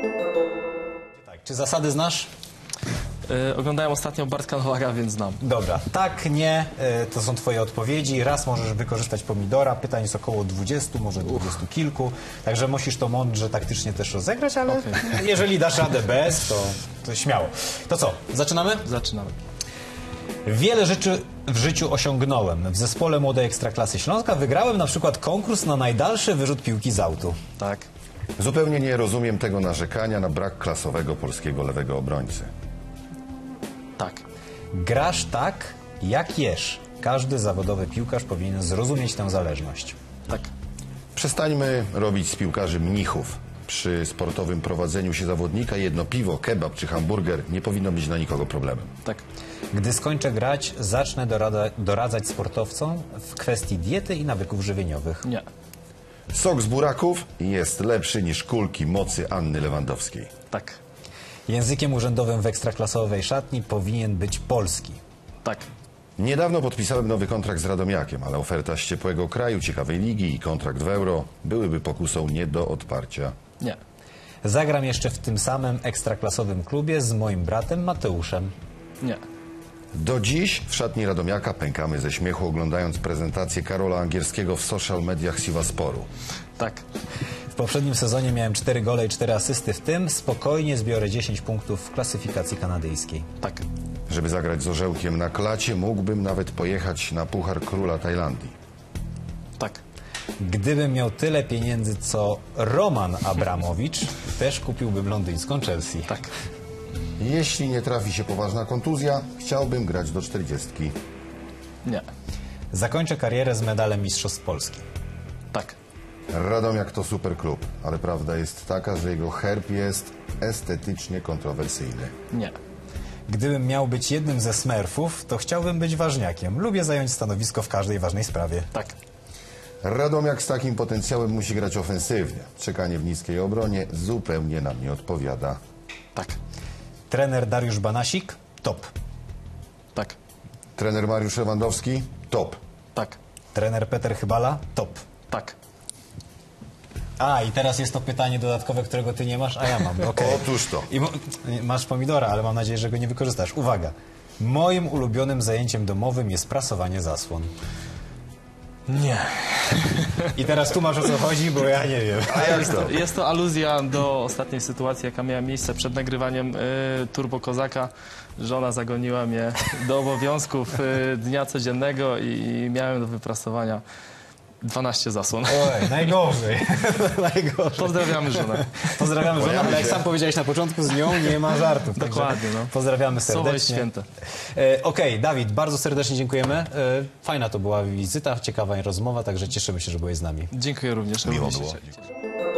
Tak, czy zasady znasz? Oglądałem ostatnio Bartka Nowaka, więc znam. Dobra, tak, nie, to są twoje odpowiedzi. Raz możesz wykorzystać pomidora, pytań jest około 20, może 20 kilku, także musisz to mądrze taktycznie też rozegrać, ale jeżeli dasz radę bez, to śmiało. To co, zaczynamy? Zaczynamy. Wiele rzeczy w życiu osiągnąłem. W zespole Młodej Ekstraklasy Śląska wygrałem na przykład konkurs na najdalszy wyrzut piłki z autu. Tak. Zupełnie nie rozumiem tego narzekania na brak klasowego polskiego lewego obrońcy. Tak. Grasz tak, jak jesz. Każdy zawodowy piłkarz powinien zrozumieć tę zależność. Tak. Przestańmy robić z piłkarzy mnichów. Przy sportowym prowadzeniu się zawodnika jedno piwo, kebab czy hamburger nie powinno być dla nikogo problemem. Tak. Gdy skończę grać, zacznę doradzać sportowcom w kwestii diety i nawyków żywieniowych. Nie. Sok z buraków jest lepszy niż kulki mocy Anny Lewandowskiej. Tak. Językiem urzędowym w ekstraklasowej szatni powinien być polski. Tak. Niedawno podpisałem nowy kontrakt z Radomiakiem, ale oferta z ciepłego kraju, ciekawej ligi i kontrakt w euro byłyby pokusą nie do odparcia. Nie. Zagram jeszcze w tym samym ekstraklasowym klubie z moim bratem Mateuszem. Nie. Do dziś w szatni Radomiaka pękamy ze śmiechu, oglądając prezentację Karola Angierskiego w social mediach Siwasporu. Tak. W poprzednim sezonie miałem 4 gole i 4 asysty, w tym spokojnie zbiorę 10 punktów w klasyfikacji kanadyjskiej. Tak. Żeby zagrać z orzełkiem na klacie, mógłbym nawet pojechać na Puchar Króla Tajlandii. Tak. Gdybym miał tyle pieniędzy co Roman Abramowicz, też kupiłbym londyńską Chelsea. Tak. Jeśli nie trafi się poważna kontuzja, chciałbym grać do 40. Nie. Zakończę karierę z medalem Mistrzostw Polski. Tak. Radomiak to super klub, ale prawda jest taka, że jego herb jest estetycznie kontrowersyjny. Nie. Gdybym miał być jednym ze Smurfów, to chciałbym być ważniakiem. Lubię zająć stanowisko w każdej ważnej sprawie. Tak. Radomiak z takim potencjałem musi grać ofensywnie. Czekanie w niskiej obronie zupełnie nam nie odpowiada. Tak. Trener Dariusz Banasik? Top. Tak. Trener Mariusz Lewandowski? Top. Tak. Trener Peter Chybala? Top. Tak. A, i teraz jest to pytanie dodatkowe, którego ty nie masz, a ja mam. Okay. Otóż to. Masz pomidora, ale mam nadzieję, że go nie wykorzystasz. Uwaga. Moim ulubionym zajęciem domowym jest prasowanie zasłon. Nie. I teraz tu masz o co chodzi, bo ja nie wiem. A jak to? Jest to aluzja do ostatniej sytuacji, jaka miała miejsce przed nagrywaniem Turbo Kozaka. Żona zagoniła mnie do obowiązków dnia codziennego i miałem do wyprasowania 12 zasłon. Oj, najgorzej. Najgorzej. Pozdrawiamy żonę. Pozdrawiamy żonę, ale jak sam powiedziałeś na początku, z nią nie ma żartów. Także Dokładnie, no. Pozdrawiamy Słowo jest serdecznie. święte. Okej, Dawid, bardzo serdecznie dziękujemy. Fajna to była wizyta, ciekawa rozmowa, także cieszymy się, że byłeś z nami. Dziękuję również. Miło Również było. się cieszę.